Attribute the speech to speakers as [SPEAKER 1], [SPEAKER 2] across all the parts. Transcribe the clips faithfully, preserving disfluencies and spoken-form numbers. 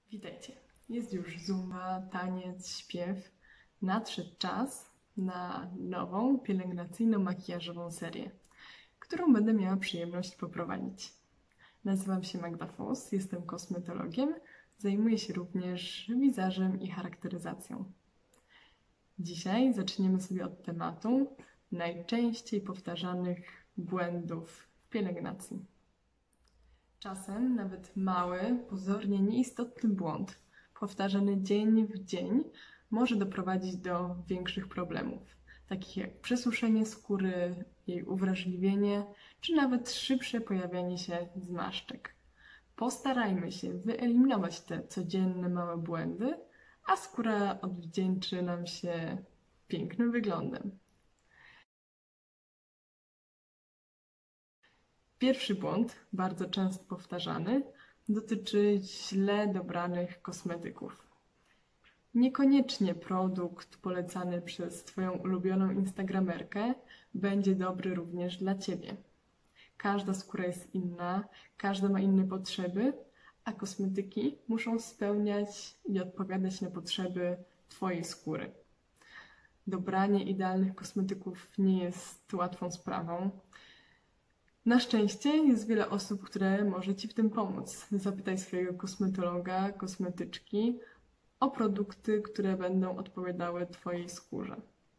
[SPEAKER 1] Witajcie. Jest już zumba, taniec, śpiew. Nadszedł czas na nową pielęgnacyjno-makijażową serię, którą będę miała przyjemność poprowadzić. Nazywam się Magda Foss, jestem kosmetologiem, zajmuję się również wizażem i charakteryzacją. Dzisiaj zaczniemy sobie od tematu najczęściej powtarzanych błędów w pielęgnacji. Czasem nawet mały, pozornie nieistotny błąd, powtarzany dzień w dzień, może doprowadzić do większych problemów, takich jak przesuszenie skóry, jej uwrażliwienie, czy nawet szybsze pojawianie się zmarszczek. Postarajmy się wyeliminować te codzienne małe błędy, a skóra odwdzięczy nam się pięknym wyglądem. Pierwszy błąd, bardzo często powtarzany, dotyczy źle dobranych kosmetyków. Niekoniecznie produkt polecany przez Twoją ulubioną instagramerkę będzie dobry również dla Ciebie. Każda skóra jest inna, każda ma inne potrzeby, a kosmetyki muszą spełniać i odpowiadać na potrzeby Twojej skóry. Dobranie idealnych kosmetyków nie jest łatwą sprawą. Na szczęście jest wiele osób, które może Ci w tym pomóc. Zapytaj swojego kosmetologa, kosmetyczki o produkty, które będą odpowiadały Twojej skórze.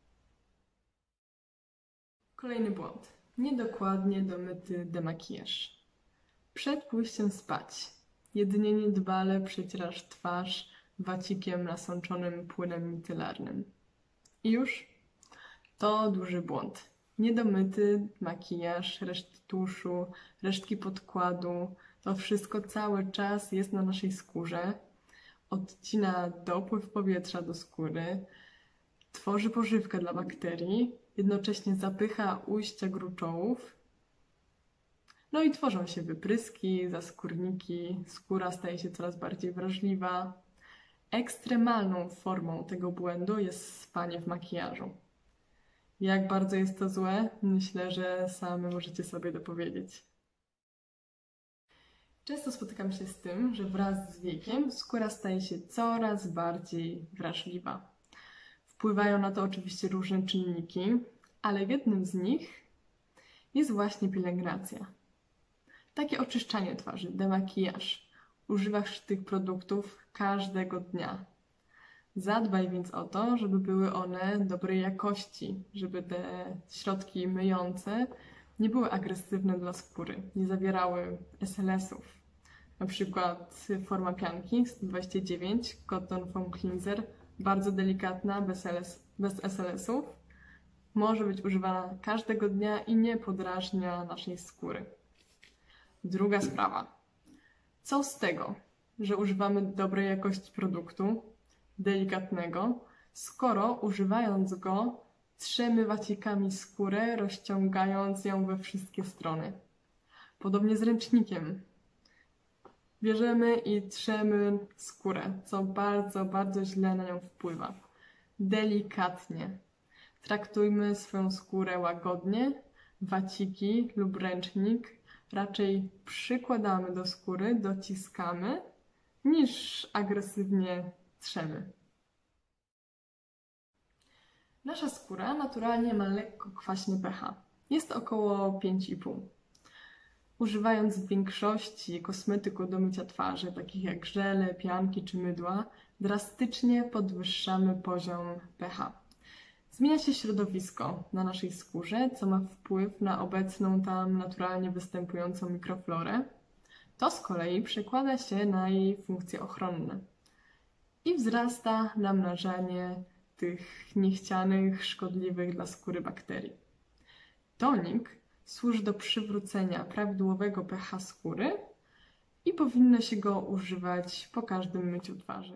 [SPEAKER 1] Kolejny błąd. Niedokładnie domyty demakijaż. Przed pójściem spać jedynie niedbale przecierasz twarz wacikiem nasączonym płynem micelarnym. I już? To duży błąd. Niedomyty makijaż, resztki tuszu, resztki podkładu, to wszystko cały czas jest na naszej skórze, odcina dopływ powietrza do skóry, tworzy pożywkę dla bakterii, jednocześnie zapycha ujścia gruczołów, no i tworzą się wypryski, zaskórniki, skóra staje się coraz bardziej wrażliwa. Ekstremalną formą tego błędu jest spanie w makijażu. Jak bardzo jest to złe? Myślę, że sami możecie sobie dopowiedzieć. Często spotykam się z tym, że wraz z wiekiem skóra staje się coraz bardziej wrażliwa. Wpływają na to oczywiście różne czynniki, ale jednym z nich jest właśnie pielęgnacja. Takie oczyszczanie twarzy, demakijaż. Używasz tych produktów każdego dnia. Zadbaj więc o to, żeby były one dobrej jakości, żeby te środki myjące nie były agresywne dla skóry, nie zawierały es el esów. Na przykład forma pianki sto dwadzieścia dziewięć Cotton Foam Cleanser, bardzo delikatna, bez es el esów, może być używana każdego dnia i nie podrażnia naszej skóry. Druga sprawa. Co z tego, że używamy dobrej jakości produktu, delikatnego, skoro używając go trzemy wacikami skórę, rozciągając ją we wszystkie strony. Podobnie z ręcznikiem. Bierzemy i trzemy skórę, co bardzo, bardzo źle na nią wpływa. Delikatnie. Traktujmy swoją skórę łagodnie, waciki lub ręcznik raczej przykładamy do skóry, dociskamy, niż agresywnie trzemy. Nasza skóra naturalnie ma lekko kwaśny pH. Jest to około pięć i pół. Używając w większości kosmetyków do mycia twarzy, takich jak żele, pianki czy mydła, drastycznie podwyższamy poziom pH. Zmienia się środowisko na naszej skórze, co ma wpływ na obecną tam naturalnie występującą mikroflorę. To z kolei przekłada się na jej funkcje ochronne. I wzrasta namnażanie tych niechcianych, szkodliwych dla skóry bakterii. Tonik służy do przywrócenia prawidłowego pH skóry i powinno się go używać po każdym myciu twarzy.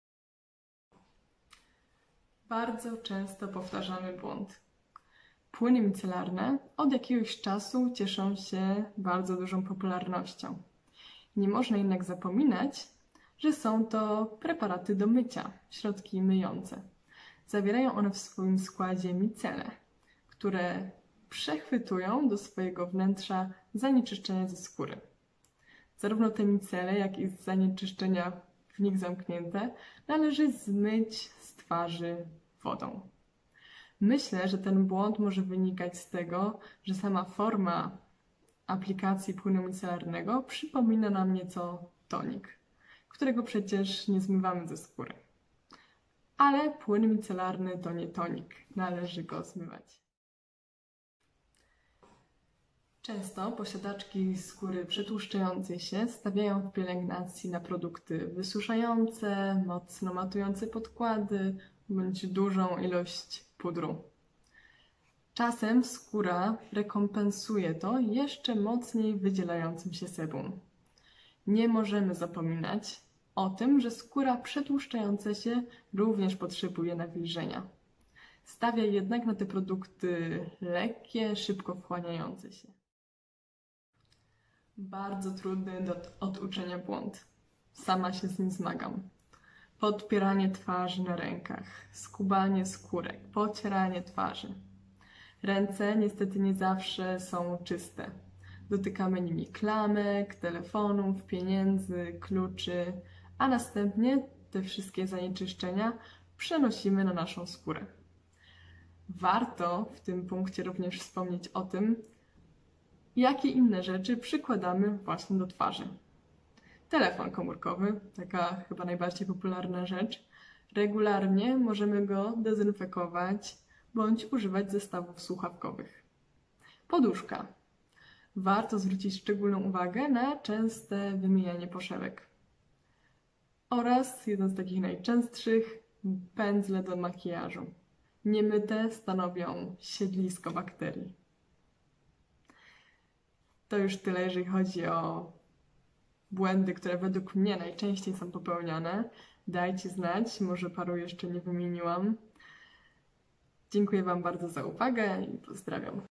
[SPEAKER 1] Bardzo często powtarzamy błąd. Płyny micelarne od jakiegoś czasu cieszą się bardzo dużą popularnością. Nie można jednak zapominać, że są to preparaty do mycia, środki myjące. Zawierają one w swoim składzie micele, które przechwytują do swojego wnętrza zanieczyszczenia ze skóry. Zarówno te micele, jak i zanieczyszczenia w nich zamknięte, należy zmyć z twarzy wodą. Myślę, że ten błąd może wynikać z tego, że sama forma aplikacji płynu micelarnego przypomina nam nieco tonik, którego przecież nie zmywamy ze skóry. Ale płyn micelarny to nie tonik, należy go zmywać. Często posiadaczki skóry przetłuszczającej się stawiają w pielęgnacji na produkty wysuszające, mocno matujące podkłady bądź dużą ilość pudru. Czasem skóra rekompensuje to jeszcze mocniej wydzielającym się sebum. Nie możemy zapominać o tym, że skóra przetłuszczająca się również potrzebuje nawilżenia. Stawia jednak na te produkty lekkie, szybko wchłaniające się. Bardzo trudny do oduczenia błąd. Sama się z nim zmagam. Podpieranie twarzy na rękach, skubanie skórek, pocieranie twarzy. Ręce niestety nie zawsze są czyste. Dotykamy nimi klamek, telefonów, pieniędzy, kluczy, a następnie te wszystkie zanieczyszczenia przenosimy na naszą skórę. Warto w tym punkcie również wspomnieć o tym, jakie inne rzeczy przykładamy właśnie do twarzy. Telefon komórkowy, taka chyba najbardziej popularna rzecz. Regularnie możemy go dezynfekować bądź używać zestawów słuchawkowych. Poduszka. Warto zwrócić szczególną uwagę na częste wymienianie poszelek. Oraz jeden z takich najczęstszych, pędzle do makijażu. Niemyte stanowią siedlisko bakterii. To już tyle, jeżeli chodzi o błędy, które według mnie najczęściej są popełniane. Dajcie znać, może paru jeszcze nie wymieniłam. Dziękuję Wam bardzo za uwagę i pozdrawiam.